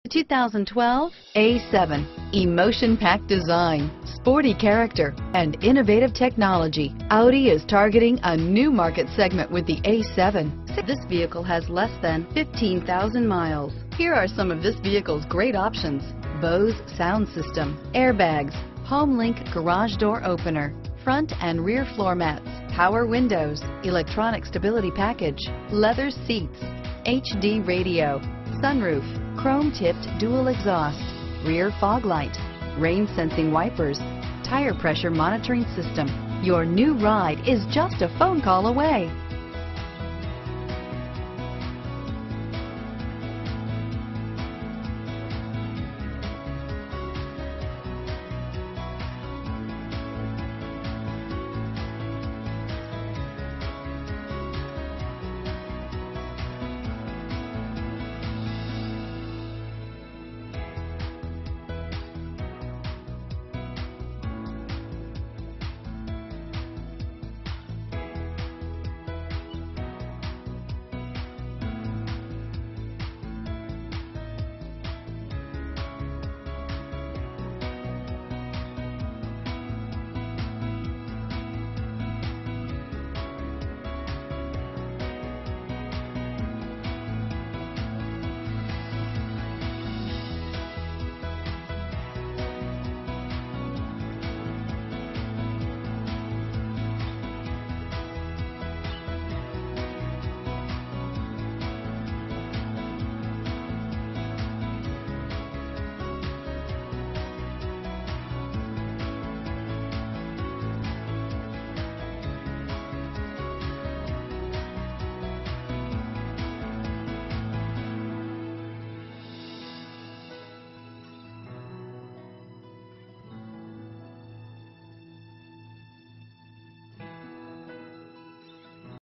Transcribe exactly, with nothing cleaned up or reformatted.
two thousand twelve A seven. Emotion-packed design, sporty character, and innovative technology. Audi is targeting a new market segment with the A seven. This vehicle has less than fifteen thousand miles. Here are some of this vehicle's great options: Bose sound system, airbags, HomeLink garage door opener, front and rear floor mats, power windows, electronic stability package, leather seats, H D radio, sunroof, chrome-tipped dual exhaust, rear fog light, rain-sensing wipers, tire pressure monitoring system. Your new ride is just a phone call away.